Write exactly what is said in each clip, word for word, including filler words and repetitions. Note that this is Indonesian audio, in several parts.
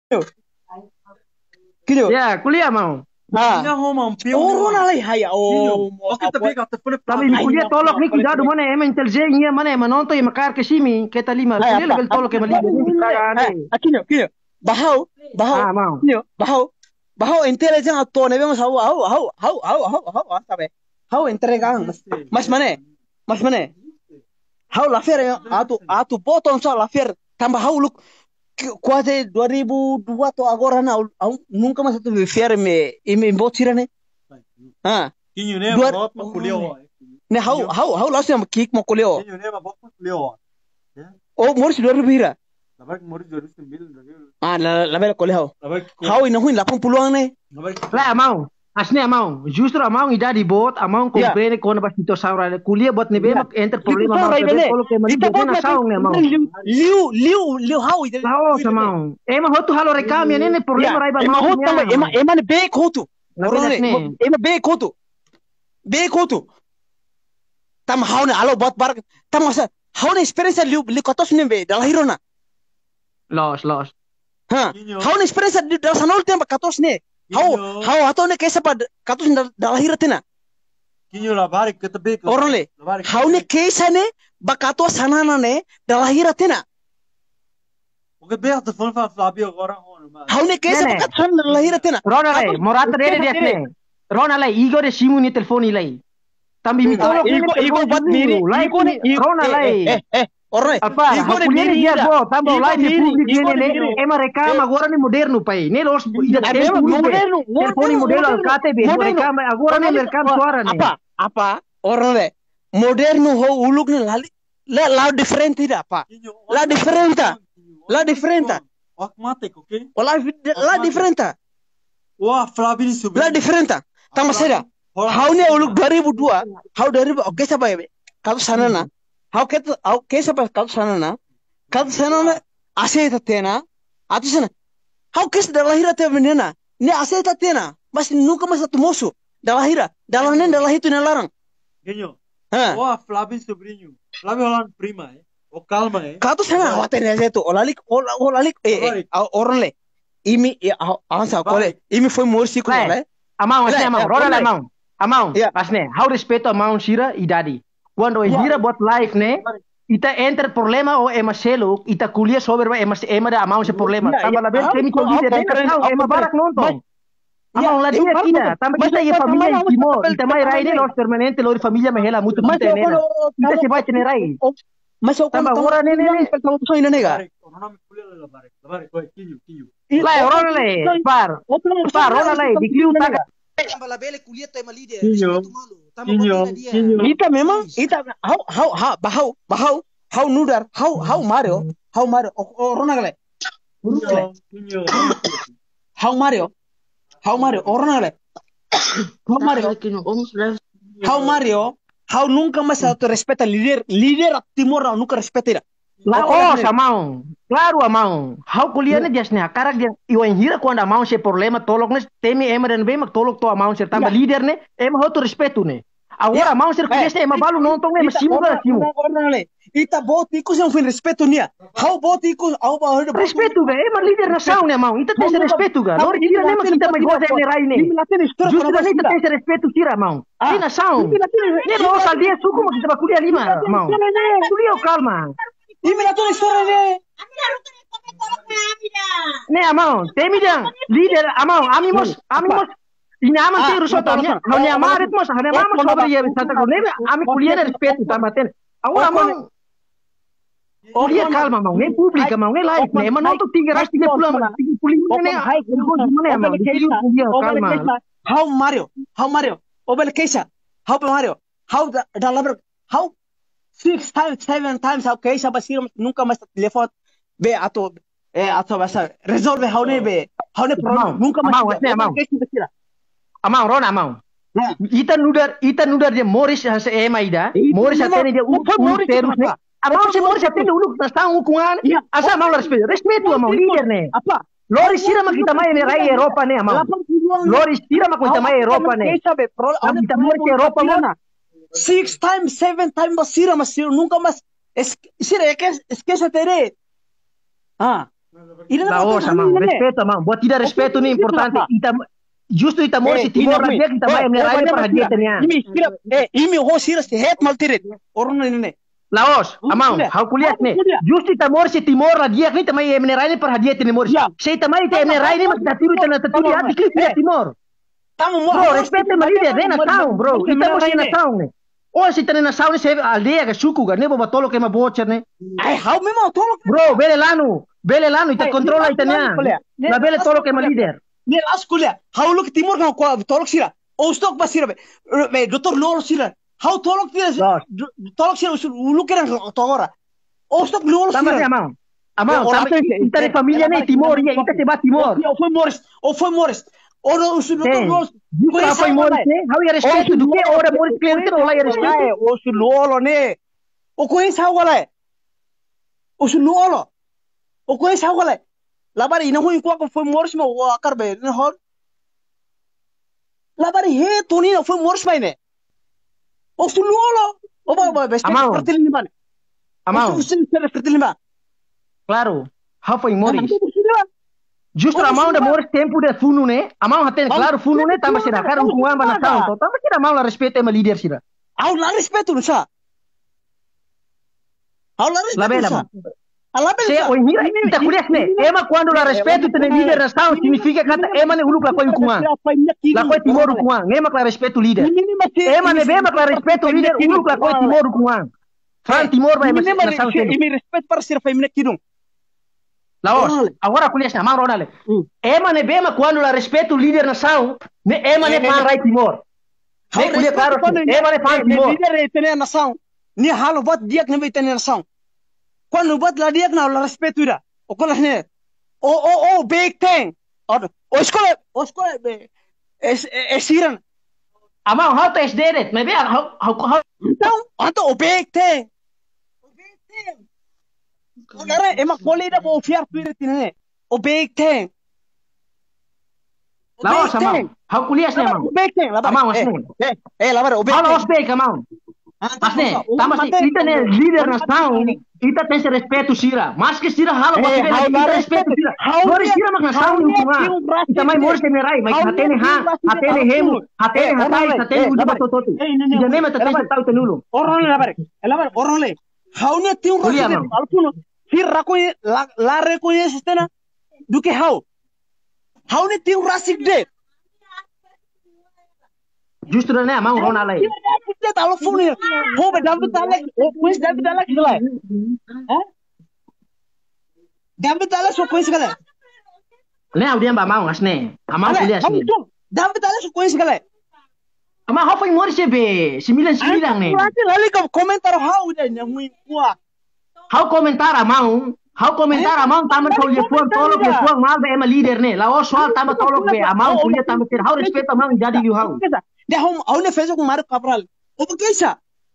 Kinyo. Ya, kuliah mau. Ah. Oh, nalai haya. Oh, Oke, tapi kata pun Tapi kuliah tolok nih kuliah do mana emang intelijennya mana emang nonton yang makar ke sini kita lima kuliah level tolok yang lima ini kan. Kinyo, kinyo. Bahau, bahau. Ah, mau. Kinyo, bahau. Bahau intelijen atau nebe mas hau hau hau hau hau hau hau sabe. Hau intelijen mas mana? Mas mana? Hau lafer atu atu bottom sa lafer tambah hau look quase dua ribu dua to agora na nunca mais tu ver me e me botira né ah Kinyo ne bot mo kuliah. ne how how how langsung am kick mo kuleo Kinyo ne bot mo kuliah. oh moris dua ribu hira Labak mori dua ribu sembilan. ah la la bela kuleo Labak how ina huin lapang puluang ne Lah mau. Asli mau. Justru mau ida di bot, mau komplain kona pas itu saura kuliah bot nih bemak enter problema mau kalau ke mali na saung ne mau. liu liu liu how ida Lao sama. Emang hotu halo rekam ya ne problema rai ba ema mau. hotu ema ema ne be kotu orone ema be kotu be kotu tam how ne alo bot bar tam asa how ne experience liu liu kotos ne be dal hero na Los los. ha how ne experience dal sanol tempa katos ne how how atau ne kaisa pa katos dal hero tena Kinyo la barik kata be. orole how ne kaisa ne ba katos sanana ne dal hero tena Oke, be ata phone fa flabi agora on. how ne kaisa ba katos dal hero tena Rona lai, morata dede dia ne. Rona lai, igo de simu ni telefoni lai. Tambi mi tolok ni igo igo bat miri igo ni Rona lai. eh eh orole Apa? igo ne Kuliah miri dia go, tambah Igo lai di miri, publik igo ni miri. ne. Ema rekam agora ni moderno pai. Ne los ida Ah, tempo memang ni moderno, telefoni moderno, modelo moderno, alcate be moderno. rekam agora ni rekam suara ne. apa apa orole moderno ho uluk ne lali la la different tidak apa Kinyo. La differenta. La differenta. Automatic, oke? la la differenta Wah, flabi ni subi. la differenta tama seda how ne uluk dua ribu dua how dua ribu oke siapa ya kalau sana na how ke how ke siapa kalau sana na kalau sana na ase tatena atu sana how ke da lahira te menena ne ase tatena mas nunca mas tu mosu da lahira dalane da lahitu ne larang Kinyo. ha Wah, flabi sobrinho. Flabi holan prima, eh? O calma, eh? katu sana awate ne itu olalik olalik eh orle imi ansa kole imi foi morsi ko Lai, le amau asli Lai, amau, eh, roda boleh. amau. Amau, Iya. asli. How respeto amau sira idadi. Quando Wah. hira bot live ne, ita enter problema o ema selo, ita kuliah sober ba ema ema da amau se problema. Iya, Tambah iya. label Aku- kemi ko aku líder ne, keren, tahu aku ema keren. barak nonton. Mas- Amau Iya, la iya, dia baru kina, betul. tambah Mas kita aku ya sama familia yang timor, mesti ita mai papel rai ne papel los permanente lori familia mehela mutu Mas mutu aku ne. kalau Ita se baca ne rai. Mas aku Tambah kalau ora ne ne ne. kalau tuh ini nega Barik. Orang nama kuliah lah, barik. Barik, kau kinyo, kinyo. Lai, roda lai, par. Par, roda lai, di kliu taga. tambah labele kuliah tema leader Kinyo. respeto malu Kinyo, kinyo. Ita memang ita how how how bahau bahau how nudar how how Mario how Mario orang nagale Kinyo, kinyo. how Mario how Mario orang nagale how Mario how Mario how nunca mais auto respeta líder líder a Timor nunca respeta La oh, samau. Claro, amau. How kuliah ne jasne karak dia iwan hira quando amau se problema tolok ne temi ema dan bema tolok to amau se tambah Ya. líder ne ema hotu respeto ne. Agora Ya. amau se kuliah se ema balu nonton ne simu ga simu. Ita botiku sem fin respeto nia how botiku au ba Respeto ga ema líder na saung ne amau. Ita tem respeto ga. Lori tira ne ma kita mai goza ne rai ne. Justru ne kita tem respeto tira amau. Ah. Ina saung. Ne lo sal dia suku ma kita ba kuliah lima amau. Kuliah calma. Imi la tua storia ne Ne amau, temi jang leader amau amimos amimos ini aman Ah, sih rusot betul, amnya betul. hanya Oh, amarit mos hanya oh, mama oh, sobre oh, ya oh, santa oh, ne ami oh, kuliah oh, respeto tambaten oh, agora oh, mau kuliah calma mau ne pública mau ne live ne emang nonton tiga ratus tiga puluh tiga puluh ne gimana mau kuliah calma how Mario how Mario obel keisa how Mario how da da labra how six times seven times how keisa basir nunca mais telefone be atau eh atau bahasa resolve how ne be how ne problem Mau, nunca mais mau, asli, mau. amau rona amau Nah. ita nudar ita nudar dia Morris hasa ema ida Itu Morris memang- atene dia Betul, uluk Morris terus itu ne apa? amau Betul, se Morris Morris itu. atene uluk tas tang hukuman Iya. asa mau respeto respeto amau leader ne apa Lori sira ma kita mai ne rai Eropa ne amau Lori sira ma kita mai Eropa ne Keisa be pro Kami kita mau ke Eropa mana? Six times, seven times basira mas nunca mas es sira es que es que se tere. Ah, Laos, amang, respeto, amang. Buat tidak respeto nih importante. Ita, justru ita mau si Timor dia kita mai menerai perhatiannya. Ini kira, eh, ini ho serius het maltirit. Orang ini. Laos, amang, hau kulihat nih. Justru ita mau si Timor dia kita mai menerai perhatian nih mor. Saya ita mai ita menerai nih mak tatiru ita natatiru hati klik Timor. Tamu mau. Bro, respeto malida dia na sound, bro. Ita mau si na sound nih. Oh, si ita na sound saya aldea ke suku ga nebo batolo ke ma bocher nih. Ai, hau memang tolong. Bro, bele lanu. Bele lanu ita controla itanya. La bele tolo ke ma leader. Nih las kuliah. Hau lu ke Timor kan ko tolok sira. O stok basira be. Be doktor lolo sira. Hau tolok dia. Tolok sira lu kira togora. O stok lolo sira. Sama amang. Amang, sama ita de familia nih Timor ya, ita se va Timor. O foi Morris. O foi Morris. Ora usul doktor lolo. Juga foi Morris nih. Hau ya respeto do que ora Morris cliente ola ya respeto. O usul lolo nih. O conhece hau wala. Usul lolo. O conhece hau wala. Labari ina hui kwa foi Morris ma wa karbe ne hor. Labari he toni na foi Morris mai ne. O usul lolo. O ba ba beste fertil ni bane. Amang. Usul fertil ni ba. Claro. Hau foi Morris. Justru amang da Morris tempo de funu ne. Amang haten claro funu ne tamba sira kar un kuan bana sound. Tamba sira amang la respeto ma leader sira. Au la respeto nu sa. Au la respeto sa. Se o mira ita kuliah ne. Ema quando la respeto te leader na sound significa kata ema ne huluk la koi kuan. La koi Timor kuan. Ema la respeto leader. Ema ne bema la respeto leader huluk la koi Timor kuan. Fran Timor ba ema na sound. Emi respeto para sira femina kidung. Laos, agora kuliah na amang ronale. Ema ne bema quando la respeto leader na sound, ne ema ne fan right Timor. Ne kuliah claro. Ema ne fan Timor. Leader tene na sound. Ni halo bat diak ne tene na sound. Quando bat la diak na la respeto ira. O kola ne. O o o big thing. O o escola, o escola be. Es es iran. Amang how to is dead. Me be how how então, então o big thing. O big thing. Agora é uma colheita para o fiar tudo tine. O big thing. Laos amang. How kuliah ne amang. O big thing. Amang asne. Eh, eh labar o big thing. Halo osbek amang. Asne, tama si ita ne leader na sound. Ita tem esse respeto sira. Mas que sira halo pati be ita respeto sira. Mori sira mak na sound yung kuma. Ita mai mori se merai, mai hatene ha, hatene hemu, hatene hatai, hatene uji batototu. Ida nema ta tesa tau tenulu. Orang le labar. Labar orang le. Hau ne tiu Kuliah, rasi alpuno. Fir rako la la reconhece estena. Do que hau. Hau ne tiu rasi de. Justru ne amang rona lai. Dia telefon ni. Ho be David Alex. O kuis David Alex gila. Eh? David Alex o kuis gila. Ne audian ba amang asne. Amang kuliah asne. David Alex o kuis gila. Amang how foi mori se be sembilan sembilan ne. Nanti lali kau komentar hau dia nyamui kuah. How komentar amang. How komentar amang taman kau lihat puan tolok lihat puan mal be ema leader ne. Lao soal taman tolok be amang kuliah taman ter. How respect amang jadi you how. Dia hau hau ne Facebook Mark Cabral. O begitu.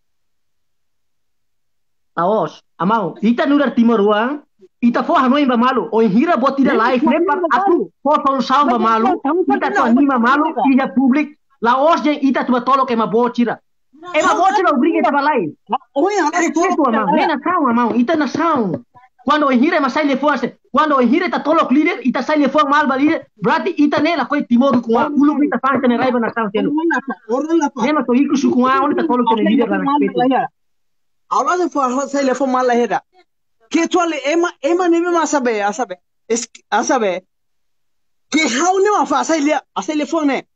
Laos, amang ita nurar Timor uang. Ita fo hanoi ba malu. O hira bot tidak live ne par aku fo solução ba malu. Ita to anima malu ia publik. Laos je ita tu tolok ema bocira. Ema bocira obriga ta live. Oh ya, itu amang. Ne na sound amang. Ita na sound. Quando o hira ma sai le fuase. Quando o hira ta tolok leader, ita sai le fuang mal ba leader. Berarti ita ne la koi Timor ku ulu ita fan tene raiba na sound telu. Ne ma to iku su ku on ta tolok tene leader na speto. Allah se fo sai le fo mal la hera. Que tu ale ema ema ne ma sabe, asabe. Es asabe. Que hau ne ma fa sai le sai le fo ne.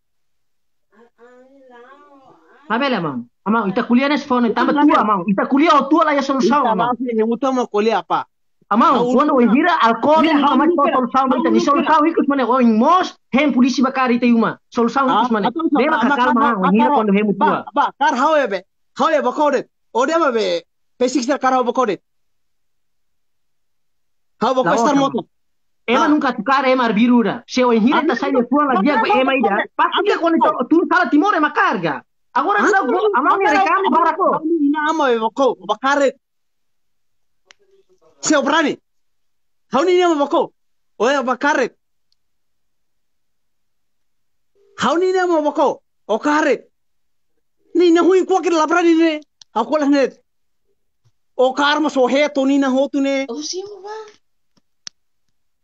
Sabe le amang. Amang ita kuliah ne phone tamba tua amang. Ita kuliah o tua la ya solução amang. Ita utama kuliah apa? Amang, quando o hira alcohol ni kama ko solução ita ni solução ikus mane o mos hem polisi bakari te uma. Solução ikus mane. Nema kakal amang o hira quando hem tua. Ba, kar hau ebe. Hau ebe bakode. Ode ma be. Pesik ser kar hau bakode. Hau bakode star moto. Ema nunca tukar ema arbirura. Se o hira ta sai de fuan la dia ema ida. Pasti que quando tu sala Timor ema carga. Agora não, amang ni recamo barako. Ina ama ebe bako bakare. Seu berani. Hau ni nama bako. Oya bakaret. Hau ni nama bako. O karet. Ni na hui kwa kira labrani ne. Hau kwa lah net. O kar mas o he to ni na ho tu ne. Oh, siapa ba?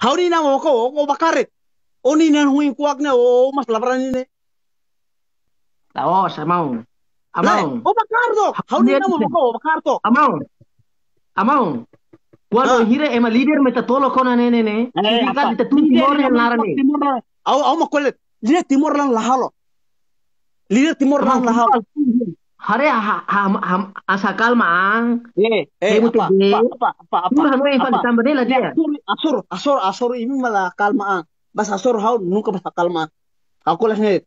Hau ni na mo ko o bakarit. O ni na huing kuak na o mas labaran ni ne. Laos, among. Among. O bakardo. Hau ni na mo ko o bakarto. Among. Among. Quando hire ema leader meta tolo kona ne ne ne. Sindika dita tu timor yang narani. Au au makolet. Leader timor lang lahalo. Leader timor lang lahalo. Hare ha ha asakal maang. Eh, eh, apa, apa, apa, apa, Tur hanu yang paling tambah nela dia. Asur, asur, asur ini malah kalma. Bas asur hau nunca bas kalma. Aku les net.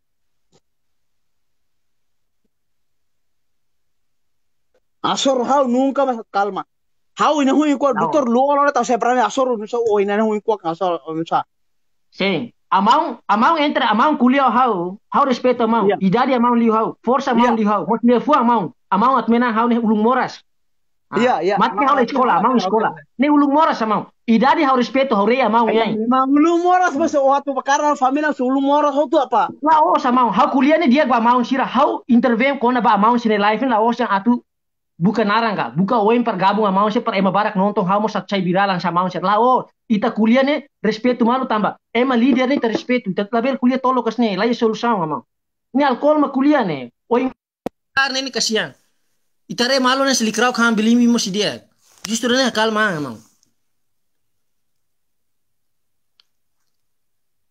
Asur hau nunca bas kalma. Hau ina hui kuat betul lu orang tahu saya pernah asur nusa oh ina hui kuat asur nusa. Sim. Amang, amang entre amang kuliah hau, hau respeto amang. Yeah. Idade amang liu hau, força amang yeah. liu hau. Mos liu fu amang, amang atmena hau ne ulung moras. Iya, iya. Mat hau sekolah, amang sekolah. Ne ulung moras amang. Idade hau respeto hau rei amang nyai. Memang ulung moras mas waktu perkara família ulung moras itu apa? Lah oh amang, hau kuliah ne dia gua amang sira hau intervene kona ba amang sine life la oh yang atu buka naranga, buka oem pergabung amang se per ema barak nonton hau mos acai biralan sama amang se lah oh ita kuliah ne respeto malu tambah ema líder ne respeto ita label kuliah tolo kasne lai solução amang ni alcohol ma kuliah ne oi karne ni kasihan ita re malu ne selikrau kham bilimi mo si dia justru ne kalma amang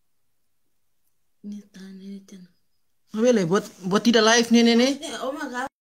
ni tan ni tan Mabele buat buat tidak live nih nih nih